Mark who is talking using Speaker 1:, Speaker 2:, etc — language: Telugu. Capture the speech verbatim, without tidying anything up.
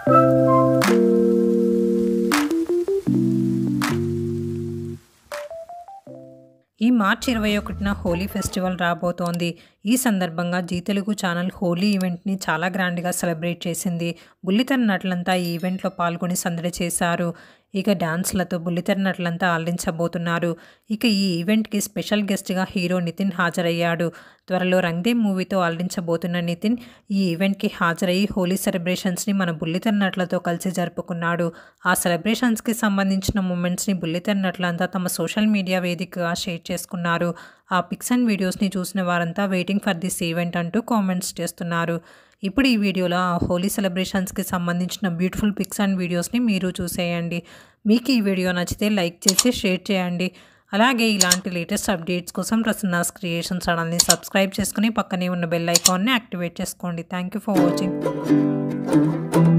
Speaker 1: ఈ మార్చి ఇరవై ఒకటిన హోలీ ఫెస్టివల్ రాబోతోంది. ఈ సందర్భంగా జీ తెలుగు ఛానల్ హోలీ ఈవెంట్‌ని చాలా గ్రాండ్‌గా సెలబ్రేట్ చేసింది. బుల్లితెర నటులంతా ఈ ఈవెంట్‌లో పాల్గొని సందడి చేశారు. ఇక డాన్స్‌లతో బుల్లితెర నటులంతా అలరించబోతున్నారు. ఇక ఈ ఈవెంట్‌కి స్పెషల్ గెస్ట్‌గా హీరో నితిన్ హాజరయ్యాడు. త్వరలో రంగ్‌దే మూవీతో అలరించబోతున్న నితిన్ ఈ ఈవెంట్‌కి హాజరయ్యి హోలీ సెలబ్రేషన్స్‌ని మన బుల్లితెర నటులతో కలిసి జరుపుకున్నాడు. ఆ సెలబ్రేషన్స్‌కి సంబంధించిన మూమెంట్స్‌ని బుల్లితెర నటులంతా తమ సోషల్ మీడియా వేదికగా షేర్ చేసుకున్నారు. ఆ పిక్స్ అండ్ వీడియోస్‌ని చూసిన వారంతా వెయిటింగ్ ఫర్ దిస్ ఈవెంట్ అంటూ కామెంట్స్ చేస్తున్నారు. ఇప్పుడు ఈ వీడియోలో ఆ హోలీ సెలబ్రేషన్స్‌కి సంబంధించిన బ్యూటిఫుల్ పిక్స్ అండ్ వీడియోస్‌ని మీరు చూసేయండి. మీకు ఈ వీడియో నచ్చితే లైక్ చేసి షేర్ చేయండి. అలాగే ఇలాంటి లేటెస్ట్ అప్డేట్స్ కోసం ప్రసన్నాస్ క్రియేషన్ ఛానల్ని సబ్స్క్రైబ్ చేసుకుని పక్కనే ఉన్న బెల్ ఐకాన్ని యాక్టివేట్ చేసుకోండి. Thank you for watching.